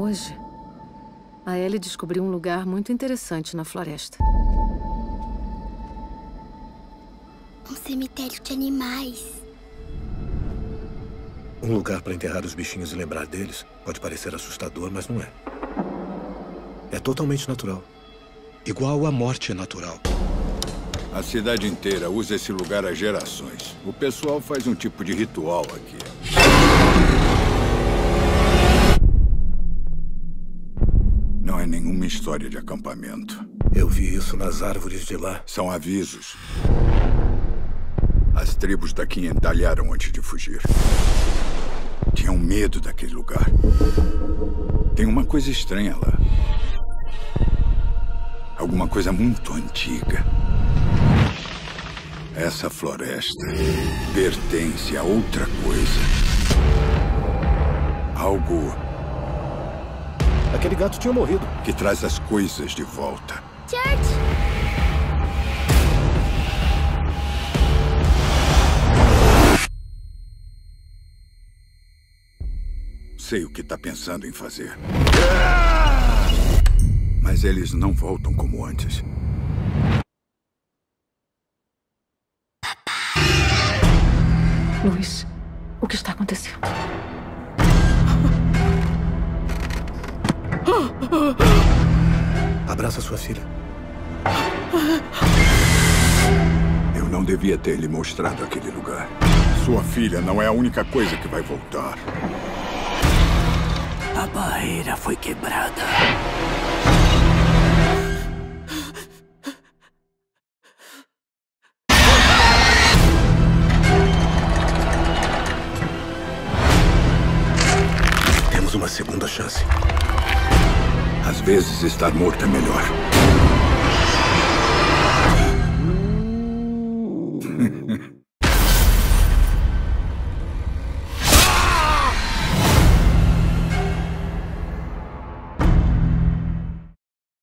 Hoje, a Ellie descobriu um lugar muito interessante na floresta. Um cemitério de animais. Um lugar para enterrar os bichinhos e lembrar deles. Pode parecer assustador, mas não é. É totalmente natural. Igual a morte é natural. A cidade inteira usa esse lugar há gerações. O pessoal faz um tipo de ritual aqui. Não é nenhuma história de acampamento. Eu vi isso nas árvores de lá. São avisos. As tribos daqui entalharam antes de fugir. Tinham medo daquele lugar. Tem uma coisa estranha lá. Alguma coisa muito antiga. Essa floresta pertence a outra coisa. Algo Aquele gato tinha morrido. que traz as coisas de volta. George! Sei o que está pensando em fazer. Mas eles não voltam como antes. Luiz, o que está acontecendo? Abraça sua filha. Eu não devia ter lhe mostrado aquele lugar. Sua filha não é a única coisa que vai voltar. A barreira foi quebrada. Temos uma segunda chance. Às vezes, estar morto é melhor.